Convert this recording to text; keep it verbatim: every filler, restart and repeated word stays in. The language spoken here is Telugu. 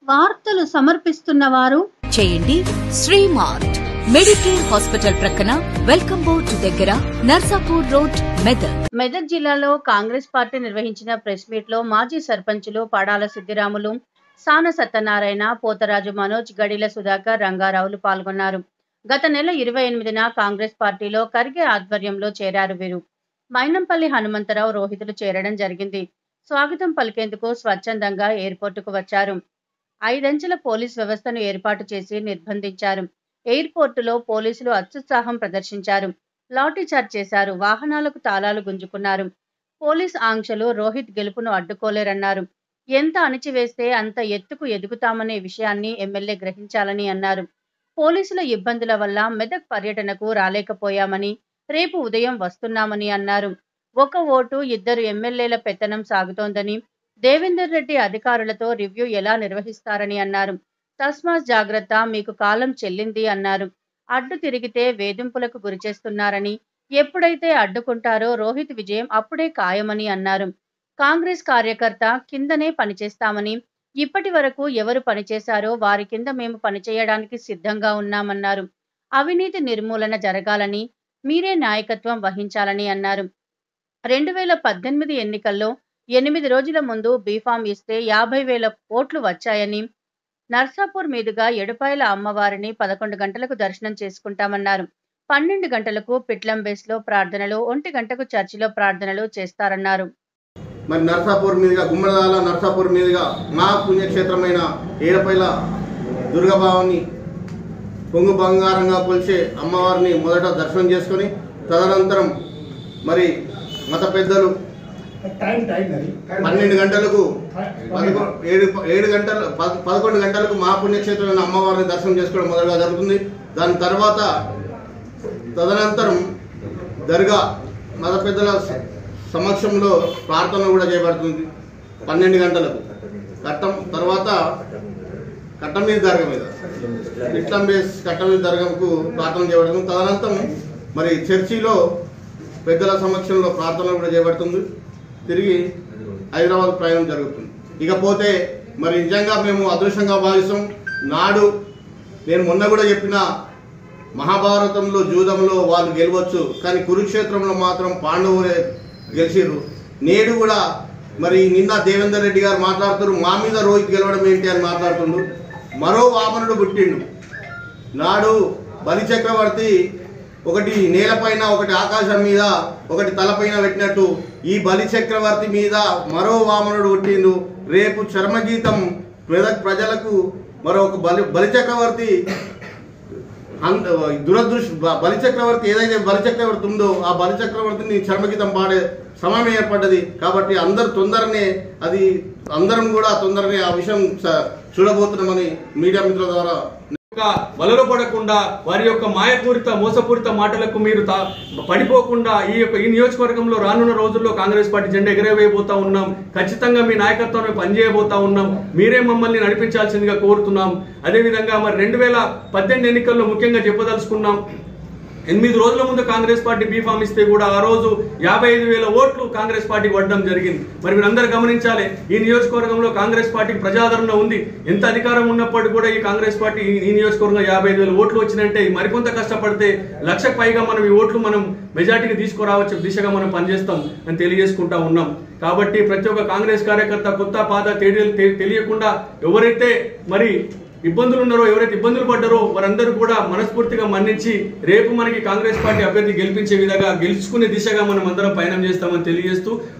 వార్తలు సమర్పిస్తున్నవారు చేయండి శ్రీమార్ట్ మెడికేర్ హాస్పిటల్ ప్రక్కన వెల్కమ్ బోర్డ్ దగ్గర నర్సాపూర్ రోడ్ మెదక్. మెదక్ జిల్లాలో కాంగ్రెస్ పార్టీ నిర్వహించిన ప్రెస్ మీట్ లో మాజీ సర్పంచులు పడాల సిద్దిరాములు, సాన సత్యనారాయణ, పోతరాజు మనోజ్, గడిల సుధాకర్, రంగారావులు పాల్గొన్నారు. గత నెల ఇరవై ఎనిమిదిన కాంగ్రెస్ పార్టీలో ఖర్గే ఆధ్వర్యంలో చేరారు వీరు. మైనంపల్లి హనుమంతరావు, రోహితులు చేరడం జరిగింది. స్వాగతం పలికేందుకు స్వచ్ఛందంగా ఎయిర్పోర్టుకు వచ్చారు. ఐదంచెల పోలీస్ వ్యవస్థను ఏర్పాటు చేసి నిర్బంధించారు. ఎయిర్పోర్టులో పోలీసులు అత్యుత్సాహం ప్రదర్శించారు. లాఠీచార్జ్ చేశారు. వాహనాలకు తాళాలు గుంజుకున్నారు. పోలీస్ ఆంక్షలు రోహిత్ గెలుపును అడ్డుకోలేరన్నారు. ఎంత అణిచివేస్తే అంత ఎత్తుకు ఎదుగుతామనే విషయాన్ని ఎమ్మెల్యే గ్రహించాలని అన్నారు. పోలీసుల ఇబ్బందుల వల్ల మెదక్ పర్యటనకు రాలేకపోయామని, రేపు ఉదయం వస్తున్నామని అన్నారు. ఒక ఓటు ఇద్దరు ఎమ్మెల్యేల పెత్తనం సాగుతోందని, దేవేందర్ రెడ్డి అధికారులతో రివ్యూ ఎలా నిర్వహిస్తారని అన్నారు. తస్మాత్ జాగ్రత్త, మీకు కాలం చెల్లింది అన్నారు. అడ్డు తిరిగితే వేధింపులకు గురిచేస్తున్నారని, ఎప్పుడైతే అడ్డుకుంటారో రోహిత్ విజయం అప్పుడే ఖాయమని అన్నారు. కాంగ్రెస్ కార్యకర్త కిందనే పనిచేస్తామని, ఇప్పటి వరకు ఎవరు పనిచేశారో వారి కింద మేము పనిచేయడానికి సిద్ధంగా ఉన్నామన్నారు. అవినీతి నిర్మూలన జరగాలని, మీరే నాయకత్వం వహించాలని అన్నారు. రెండు వేల పద్దెనిమిది ఎన్నికల్లో ఎనిమిది రోజుల ముందు బీఫామ్ ఇస్తే యాభై వేల ఓట్లు వచ్చాయని, నర్సాపూర్ మీదుగా ఎడుపాయల అమ్మవారిని పదకొండు గంటలకు దర్శనం చేసుకుంటామన్నారు. పన్నెండు గంటలకు పిట్లంబేస్ లో ప్రార్థనలు, ఒంటి గంటకు చర్చిలో ప్రార్థనలు చేస్తారన్నారు. మరి నర్సాపూర్ మీదుగా గుమ్మడదాల నర్సాపూర్ మీదుగా మా పుణ్యక్షేత్రమైన ఏడపైల దుర్గభావాన్ని పొంగు బంగారంగా కొలిచే అమ్మవారిని మొదట దర్శనం చేసుకొని, తదనంతరం మరి మత పెద్దలు పన్నెండు గంటలకు పదకొ ఏడు ఏడు గంటలు పదకొండు గంటలకు మా పుణ్యక్షేత్రమైన అమ్మవారిని దర్శనం చేసుకోవడం మొదలుగా జరుగుతుంది. దాని తర్వాత తదనంతరం దర్గా మత పెద్దల సమక్షంలో ప్రార్థన కూడా చేయబడుతుంది. పన్నెండు గంటలకు కట్టం తర్వాత కట్ట మీద దర్గా మీద ఇట్లం బేస్ కట్ట మీద దర్గాకు ప్రార్థన చేయబడుతుంది. తదనంతరం మరి చర్చిలో పెద్దల సమక్షంలో ప్రార్థన కూడా చేయబడుతుంది. తిరిగి హైదరాబాద్ ప్రయాణం జరుగుతుంది. ఇకపోతే మరి నిజంగా మేము అదృష్టంగా భావిస్తాం. నాడు నేను మొన్న కూడా చెప్పిన, మహాభారతంలో జూదంలో వాళ్ళు గెలవచ్చు, కానీ కురుక్షేత్రంలో మాత్రం పాండవులే గెలిచిర్రు. నేడు కూడా మరి నిన్న దేవేందర్ రెడ్డి గారు మాట్లాడుతున్నారు, మా మీద రోహిత్ గెలవడం ఏంటి అని మాట్లాడుతుండు. మరో వామనుడు పుట్టిండు. నాడు బలి చక్రవర్తి ఒకటి నేలపైన, ఒకటి ఆకాశం మీద, ఒకటి తలపైన పెట్టినట్టు ఈ బలి చక్రవర్తి మీద మరో వామనుడు పుట్టిండు. రేపు చర్మగీతం మెదక్ ప్రజలకు మరొక బలి బలి చక్రవర్తి దురదృష్ట బలి చక్రవర్తి ఏదైతే బలి చక్రవర్తి ఉందో ఆ బలి చక్రవర్తిని చర్మగీతం పాడే సమయం ఏర్పడ్డది. కాబట్టి అందరు తొందరనే అది అందరం కూడా తొందరనే ఆ విషయం చూడబోతున్నామని మీడియా మిత్రుల ద్వారా వలలో పడకుండా వారి యొక్క మాయపూరిత మోసపూరిత మాటలకు మీరు పడిపోకుండా ఈ యొక్క ఈ నియోజకవర్గంలో రానున్న రోజుల్లో కాంగ్రెస్ పార్టీ జెండా ఎగరవేయబోతా ఉన్నాం. ఖచ్చితంగా మీ నాయకత్వాన్ని పనిచేయబోతా ఉన్నాం. మీరే మమ్మల్ని నడిపించాల్సిందిగా కోరుతున్నాం. అదేవిధంగా మరి రెండు వేల పద్దెనిమిది ఎన్నికల్లో ముఖ్యంగా చెప్పదలుచుకున్నాం, ఎనిమిది రోజుల ముందు కాంగ్రెస్ పార్టీ బీఫామ్ ఇస్తే కూడా ఆ రోజు యాభై ఐదు వేల ఓట్లు కాంగ్రెస్ పార్టీకి పడడం జరిగింది. మరి మీరందరూ గమనించాలి, ఈ నియోజకవర్గంలో కాంగ్రెస్ పార్టీకి ప్రజాదరణ ఉంది. ఎంత అధికారం ఉన్నప్పటికీ కూడా ఈ కాంగ్రెస్ పార్టీ ఈ నియోజకవర్గంలో యాభై ఐదు వేల ఓట్లు వచ్చినంటే మరికొంత కష్టపడితే లక్షకు పైగా మనం ఈ ఓట్లు మనం మెజార్టీకి తీసుకురావచ్చు దిశగా మనం పనిచేస్తాం అని తెలియజేసుకుంటా ఉన్నాం. కాబట్టి ప్రతి ఒక్క కాంగ్రెస్ కార్యకర్త కొత్త పాత తెలియకుండా ఎవరైతే మరి ఇబ్బందులు ఉన్నారో, ఎవరైతే ఇబ్బందులు పడ్డారో వారందరూ కూడా మనస్ఫూర్తిగా మన్నించి రేపు మనకి కాంగ్రెస్ పార్టీ అభ్యర్థి గెలిపించే విధంగా గెలుచుకునే దిశగా మనం అందరం పయనం చేస్తామని తెలియజేస్తూ